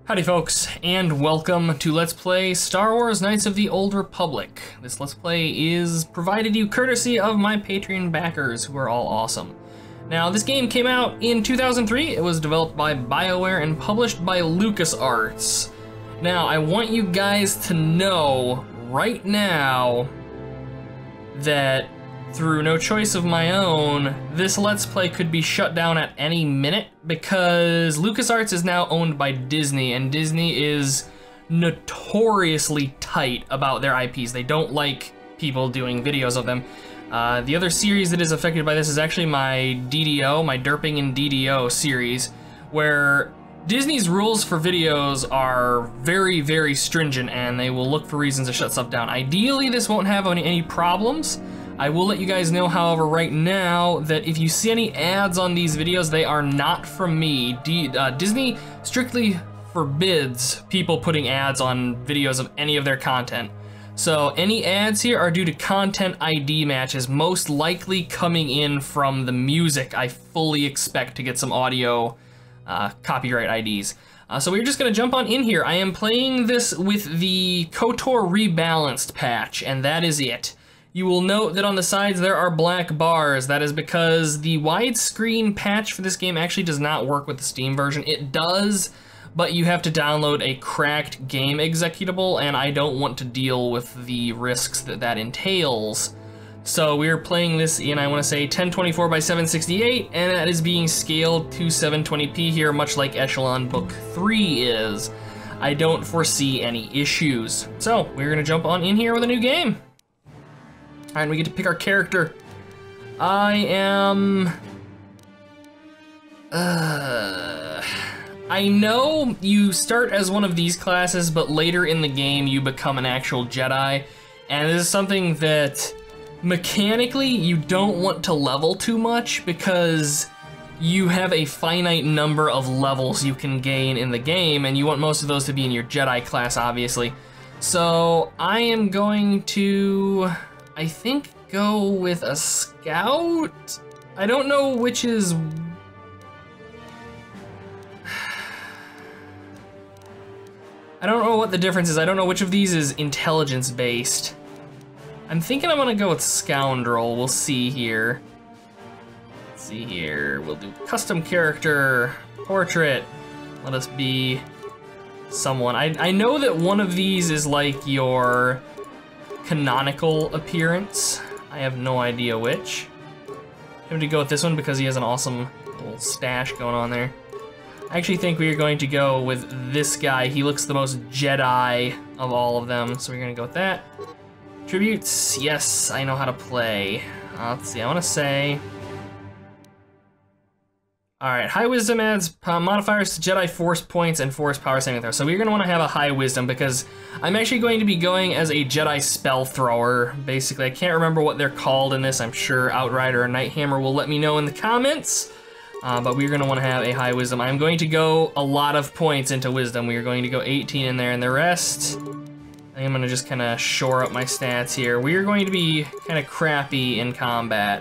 Howdy folks, and welcome to Let's Play Star Wars Knights of the Old Republic. This Let's Play is provided you courtesy of my Patreon backers, who are all awesome. Now, this game came out in 2003, it was developed by BioWare and published by LucasArts. Now, I want you guys to know right now that through no choice of my own, this Let's Play could be shut down at any minute because LucasArts is now owned by Disney, and Disney is notoriously tight about their IPs. They don't like people doing videos of them. The other series that is affected by this is actually my DDO, my Derping and DDO series, where Disney's rules for videos are very, very stringent, and they will look for reasons to shut stuff down. Ideally, this won't have any problems. I will let you guys know, however, right now that if you see any ads on these videos, they are not from me. Disney strictly forbids people putting ads on videos of any of their content. So any ads here are due to content ID matches, most likely coming in from the music. I fully expect to get some audio copyright IDs. So we're just gonna jump on in here. I am playing this with the KOTOR rebalanced patch, and that is it. You will note that on the sides there are black bars. That is because the widescreen patch for this game actually does not work with the Steam version. It does, but you have to download a cracked game executable, and I don't want to deal with the risks that that entails. So we're playing this in, I want to say, 1024 by 768, and that is being scaled to 720p here, much like Echelon Book 3 is. I don't foresee any issues. So we're gonna jump on in here with a new game. All right, we get to pick our character. I am... I know you start as one of these classes, but later in the game you become an actual Jedi. And this is something that mechanically you don't want to level too much because you have a finite number of levels you can gain in the game, and you want most of those to be in your Jedi class, obviously. So I am going to... I think go with a scout? I don't know which is... I don't know what the difference is. I don't know which of these is intelligence based. I'm thinking I'm gonna go with scoundrel. We'll see here. Let's see here. We'll do custom character, portrait. Let us be someone. I know that one of these is like your canonical appearance. I have no idea which. I'm going to go with this one because he has an awesome little stash going on there. I actually think we are going to go with this guy. He looks the most Jedi of all of them, so we're going to go with that. Tributes, yes, I know how to play. Let's see, I want to say... Alright, high wisdom adds modifiers to Jedi force points and force power saving throw. So we're gonna wanna have a high wisdom because I'm actually going to be going as a Jedi spell thrower. Basically, I can't remember what they're called in this. I'm sure Outrider or Nighthammer will let me know in the comments. But we're gonna wanna have a high wisdom. I'm going to go a lot of points into wisdom. We are going to go 18 in there, and the rest, I'm gonna just kinda shore up my stats here. We are going to be kinda crappy in combat.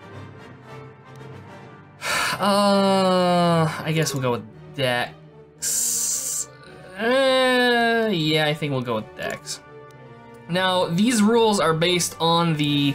I guess we'll go with Dex. Yeah, I think we'll go with Dex. Now, these rules are based on the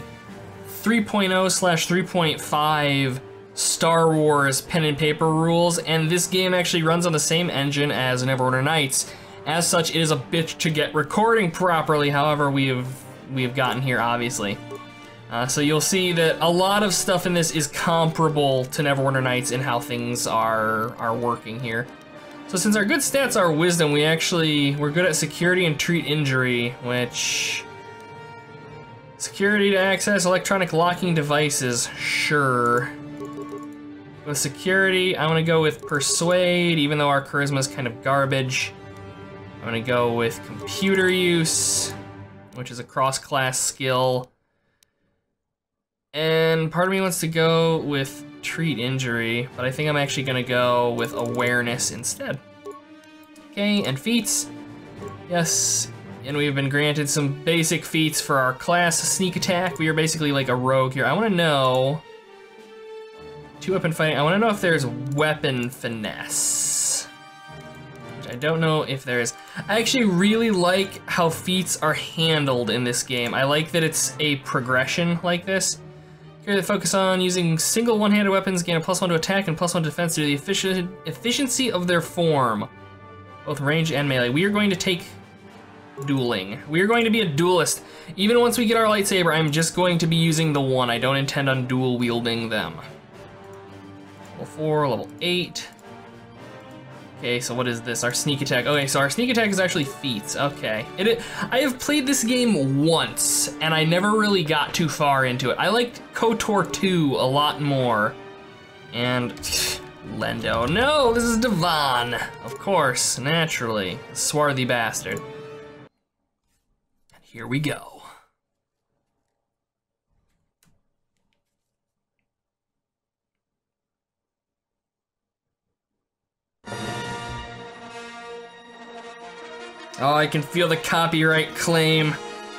3.0/3.5 Star Wars pen and paper rules, and this game actually runs on the same engine as Neverwinter Nights. As such, it is a bitch to get recording properly, however we have gotten here, obviously. So you'll see that a lot of stuff in this is comparable to Neverwinter Nights in how things are working here. So since our good stats are wisdom, we're good at security and treat injury, which... Security to access electronic locking devices, sure. With security, I'm gonna go with persuade, even though our charisma is kind of garbage. I'm gonna go with computer use, which is a cross-class skill. And part of me wants to go with treat injury, but I think I'm actually gonna go with awareness instead. Okay, and feats. Yes, and we've been granted some basic feats for our class sneak attack. We are basically like a rogue here. I wanna know, 2-weapon fighting, I wanna know if there's weapon finesse. I don't know if there is. I actually really like how feats are handled in this game. I like that it's a progression like this. Here they focus on using single one-handed weapons, gain a +1 to attack and +1 to defense due to the efficiency of their form, both range and melee. We are going to take dueling. We are going to be a duelist. Even once we get our lightsaber, I'm just going to be using the one. I don't intend on dual wielding them. Level 4, level 8. Okay, so what is this? Our sneak attack. Okay, so our sneak attack is actually feats. Okay. I have played this game once, and I never really got too far into it. I liked KOTOR 2 a lot more. And Lendo. No, this is Devon. Of course, naturally. Swarthy bastard. And here we go. Oh, I can feel the copyright claim.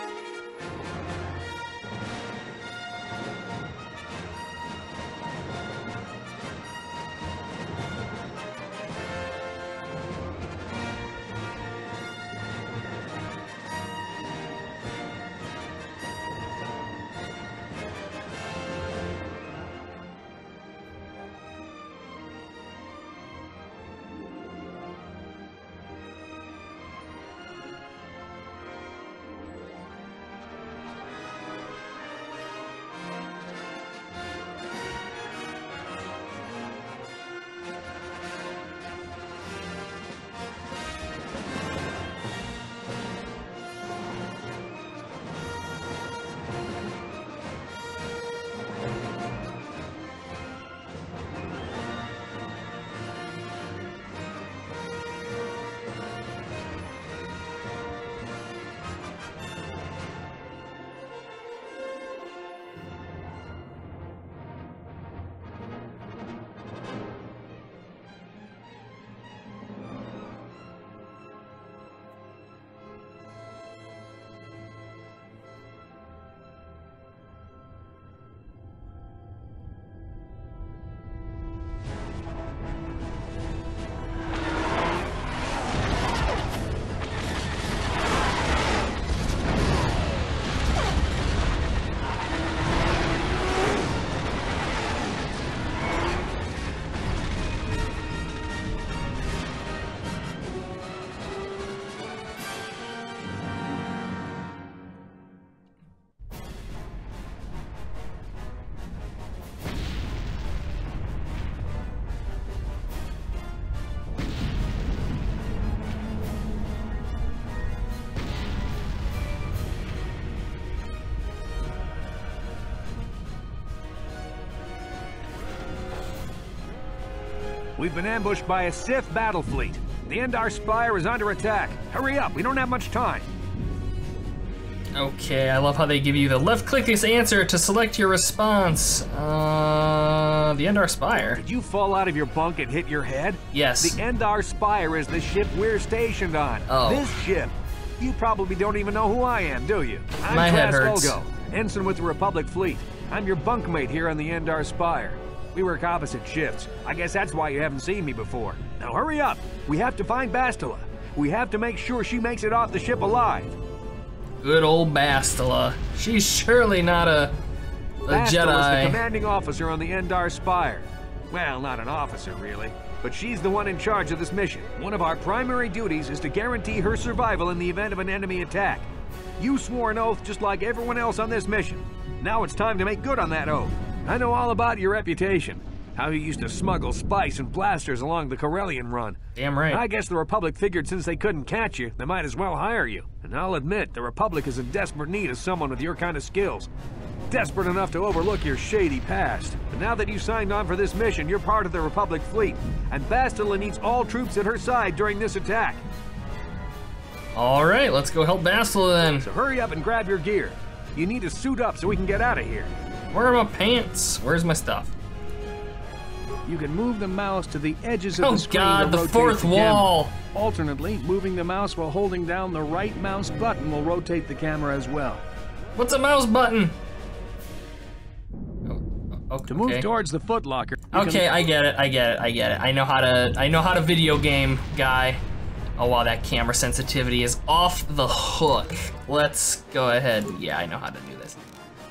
We've been ambushed by a Sith battle fleet. The Endar Spire is under attack. Hurry up, we don't have much time. Okay, I love how they give you the left-click this answer to select your response. The Endar Spire. Did you fall out of your bunk and hit your head? Yes. The Endar Spire is the ship we're stationed on. Oh. This ship. You probably don't even know who I am, do you? I'm My head Trask hurts. Olgo, ensign with the Republic Fleet. I'm your bunkmate here on the Endar Spire. We work opposite shifts. I guess that's why you haven't seen me before. Now hurry up. We have to find Bastila. We have to make sure she makes it off the ship alive. Good old Bastila. She's surely not a Bastila's Jedi. the commanding officer on the Endar Spire. Well, not an officer, really. But she's the one in charge of this mission. One of our primary duties is to guarantee her survival in the event of an enemy attack. You swore an oath just like everyone else on this mission. Now it's time to make good on that oath. I know all about your reputation. How you used to smuggle spice and blasters along the Corellian run. Damn right. I guess the Republic figured since they couldn't catch you, they might as well hire you. And I'll admit, the Republic is in desperate need of someone with your kind of skills. Desperate enough to overlook your shady past. But now that you signed on for this mission, you're part of the Republic fleet. And Bastila needs all troops at her side during this attack. All right, let's go help Bastila then. So hurry up and grab your gear. You need to suit up so we can get out of here. Where are my pants? Where's my stuff? You can move the mouse to the edges of Oh the screen God, to the rotate fourth the camera. wall. Alternately, moving the mouse while holding down the right mouse button will rotate the camera as well. What's a mouse button? Oh, To move towards the footlocker. Okay, I get it. I know how to video game, guy. Oh wow, that camera sensitivity is off the hook. Let's go ahead. Yeah, I know how to do this.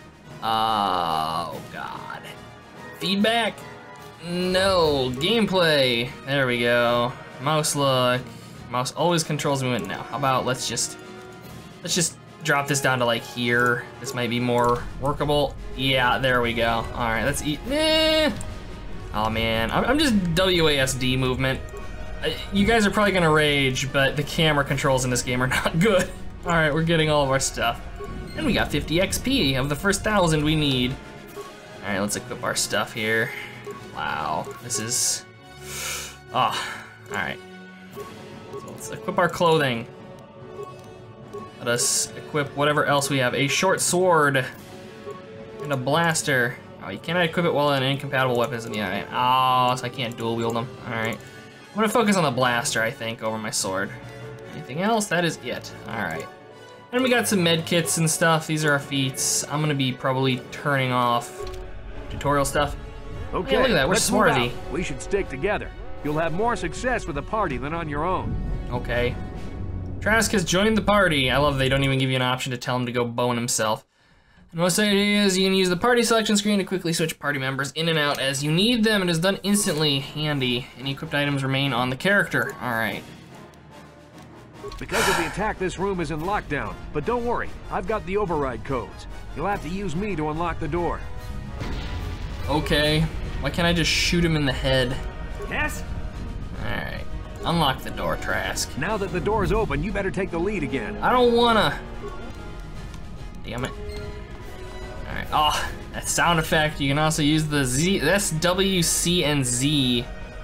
Oh God. Feedback? No. Gameplay. There we go. Mouse look. Mouse always controls movement now. How about let's just drop this down to like here. This might be more workable. Yeah, there we go. All right, let's eat. Oh man, I'm just WASD movement. You guys are probably gonna rage, but the camera controls in this game are not good. All right, we're getting all of our stuff. And we got 50 XP of the first 1,000 we need. All right, let's equip our stuff here. Wow, this is, all right. So let's equip our clothing. Let us equip whatever else we have. A short sword and a blaster. Oh, you cannot equip it while in incompatible weapons in the eye. Oh, so I can't dual wield them. All right. I'm gonna focus on the blaster, I think, over my sword. Anything else? That is it. All right. And we got some med kits and stuff. These are our feats. I'm gonna be probably turning off tutorial stuff. Okay, hey, look at that. We're let's move smarty. out. We should stick together. You'll have more success with a party than on your own. Okay. Trask has joined the party. I love they don't even give you an option to tell him to go bone himself. And most ideas, you can use the party selection screen to quickly switch party members in and out as you need them. It is done instantly. Handy. Any equipped items remain on the character. All right. Because of the attack, this room is in lockdown. But don't worry, I've got the override codes. You'll have to use me to unlock the door. Okay. Why can't I just shoot him in the head? Yes? All right. Unlock the door, Trask. Now that the door's open, you better take the lead again. I don't wanna. Damn it. All right. Oh, that sound effect. You can also use the Z. That's W, C, and Z.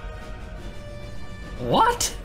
What?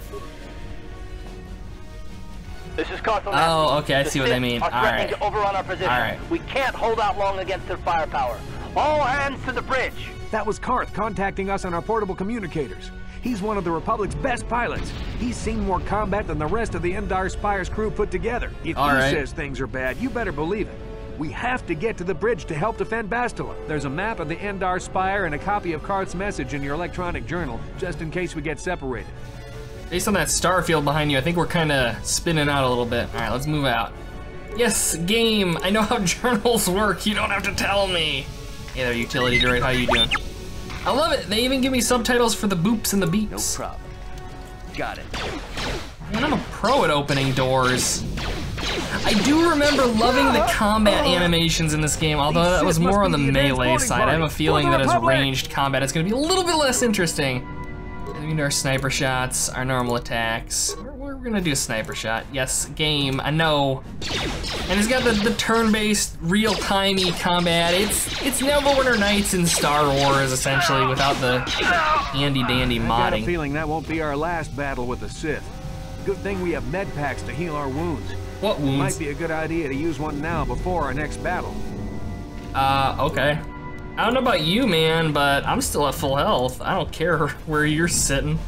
This is Carthel. Oh, okay. I see what they mean. All right. To overrun our position. All right. We can't hold out long against their firepower. All hands to the bridge. That was Karth contacting us on our portable communicators. He's one of the Republic's best pilots. He's seen more combat than the rest of the Endar Spire's crew put together. If he says things are bad, you better believe it. We have to get to the bridge to help defend Bastila. There's a map of the Endar Spire and a copy of Karth's message in your electronic journal, just in case we get separated. Based on that star field behind you, I think we're kind of spinning out a little bit. All right, let's move out. Yes, game. I know how journals work. You don't have to tell me. Hey there, utility droid. How you doing? I love it. They even give me subtitles for the boops and the beeps. No problem. Got it. Man, I'm a pro at opening doors. I do remember loving the combat animations in this game, although that was more on the melee side. I have a feeling that as ranged combat, it's gonna be a little bit less interesting. We need our sniper shots, our normal attacks. We're gonna do a sniper shot. Yes, game, I know. And it's got the turn-based, real-timey combat. It's Neverwinter Nights in Star Wars, essentially, without the handy-dandy modding. I got a feeling that won't be our last battle with the Sith. Good thing we have med packs to heal our wounds. What wounds? Might be a good idea to use one now before our next battle. Okay. I don't know about you, man, but I'm still at full health. I don't care where you're sitting.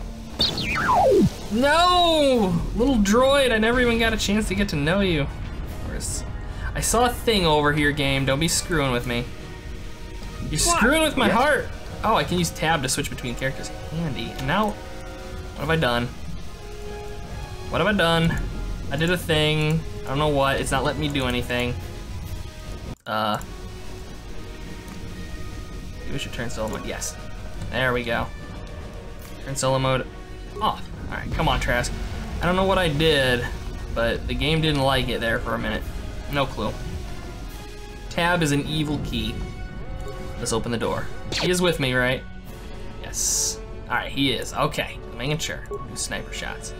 No! Little droid, I never even got a chance to get to know you. I saw a thing over here, game. Don't be screwing with me. You're screwing with my heart. Oh, I can use tab to switch between characters. Handy. And now, what have I done? What have I done? I did a thing. I don't know what. It's not letting me do anything. We should turn solo mode. Yes. There we go. Turn solo mode off. All right, come on, Trask. I don't know what I did, but the game didn't like it there for a minute. No clue. Tab is an evil key. Let's open the door. He is with me, right? Yes. All right, he is. Okay, making sure. Do sniper shots.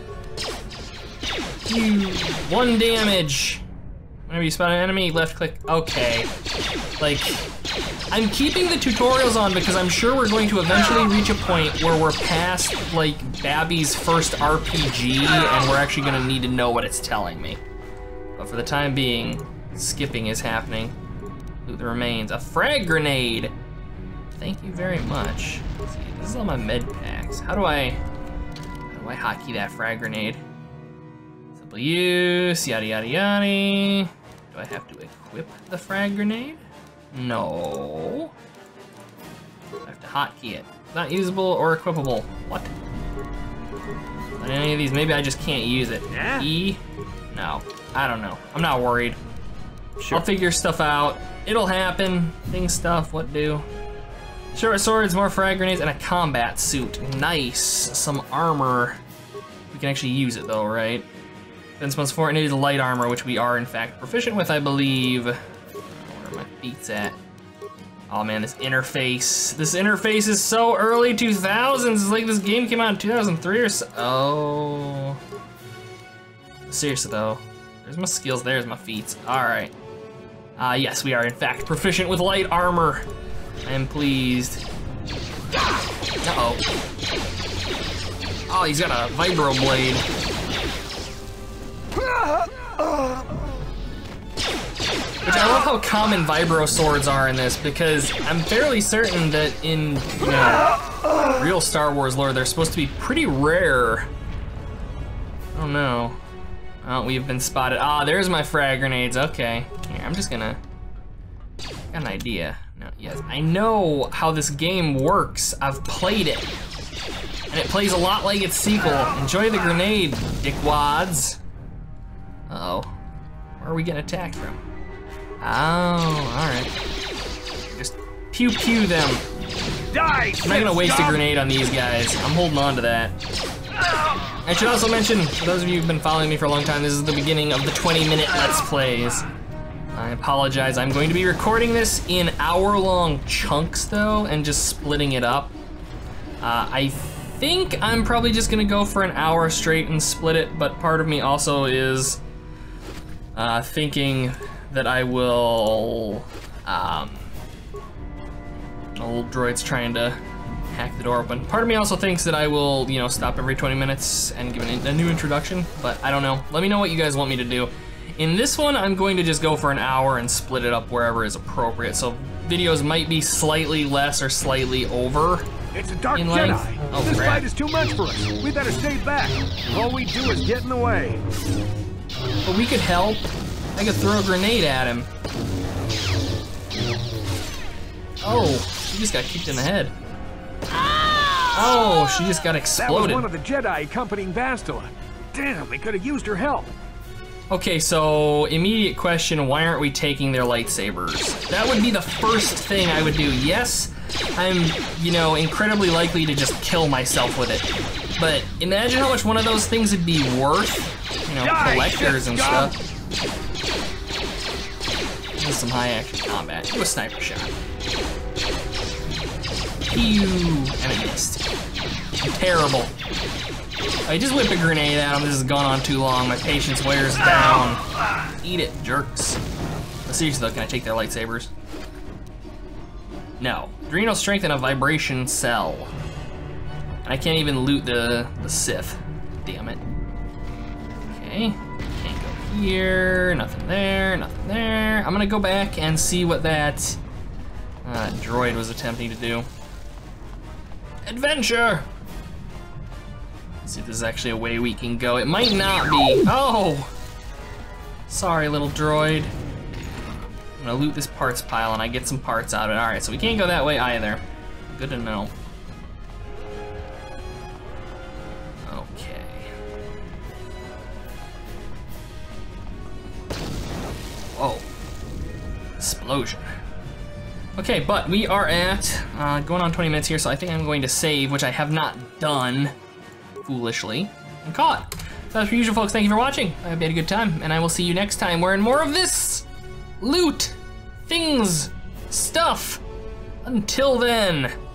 1 damage. Whenever you spot an enemy, left click. Okay. Like, I'm keeping the tutorials on because I'm sure we're going to eventually reach a point where we're past, like, Babby's first RPG and we're actually gonna need to know what it's telling me. But for the time being, skipping is happening. Loot the remains. A frag grenade! Thank you very much. Let's see, this is all my med packs. How do I hotkey that frag grenade? Simple use, yada yada yada. Do I have to equip the frag grenade? No. I have to hotkey it. Not usable or equipable. What? On any of these, maybe I just can't use it. Yeah? E? No, I don't know. I'm not worried. Sure. I'll figure stuff out. It'll happen. Things, stuff, what do? Short swords, more frag grenades, and a combat suit. Nice. Some armor. We can actually use it though, right? Defense plus 4, and it is light armor, which we are in fact proficient with, I believe. Where are my feats at? Oh man, this interface. This interface is so early 2000s. It's like this game came out in 2003 or so. Oh. Seriously though. There's my skills, there's my feats. All right. Yes, we are in fact proficient with light armor. I am pleased. Uh-oh. Oh, he's got a vibro blade. Which I love how common vibro swords are in this, because I'm fairly certain that in, you know, real Star Wars lore, they're supposed to be pretty rare. Oh no. Oh, we've been spotted. Ah, there's my frag grenades, okay. Here, I'm just gonna, got an idea. No, yes, I know how this game works. I've played it. And it plays a lot like its sequel. Enjoy the grenade, dickwads. Uh-oh, where are we getting attacked from? Oh, all right. Just pew pew them. Die! I'm not gonna waste a grenade on these guys. I'm holding on to that. I should also mention, for those of you who've been following me for a long time, this is the beginning of the 20-minute Let's Plays. I apologize, I'm going to be recording this in hour-long chunks though, and just splitting it up. I think I'm probably just gonna go for an hour straight and split it, but part of me also is thinking that I will, old droid's trying to hack the door open. Part of me also thinks that I will, you know, stop every 20 minutes and give a new introduction, but I don't know. Let me know what you guys want me to do. In this one, I'm going to just go for an hour and split it up wherever is appropriate. So videos might be slightly less or slightly over. It's a dark in Jedi. length. Oh, This crap. fight is too much for us. We better stay back. All we do is get in the way. But we could help. I could throw a grenade at him. Oh, she just got kicked in the head. Oh, she just got That was exploded. one of the Jedi accompanying Bastila. Damn, we could have used her help. Okay, so immediate question, why aren't we taking their lightsabers? That would be the first thing I would do. Yes, I'm, you know, incredibly likely to just kill myself with it. But imagine how much one of those things would be worth, you know, collectors and stuff. This is some high action combat. Do a sniper shot. Pew, and I missed. Terrible. I just whip a grenade at him. This has gone on too long. My patience wears down. Eat it, jerks. But seriously though, can I take their lightsabers? No. Adrenal strength and a vibration cell. I can't even loot the Sith. Damn it. Okay. Can't go here. Nothing there. Nothing there. I'm gonna go back and see what that droid was attempting to do. Adventure! Let's see if this is actually a way we can go. It might not be. Oh! Sorry, little droid. I'm gonna loot this parts pile and I get some parts out of it. All right, so we can't go that way either. Good to know. Okay. Whoa. Explosion. Okay, but we are at, going on 20 minutes here, so I think I'm going to save, which I have not done, foolishly, and caught. So as per usual, folks, thank you for watching. I hope you had a good time, and I will see you next time, where in more of this loot, things, stuff. Until then.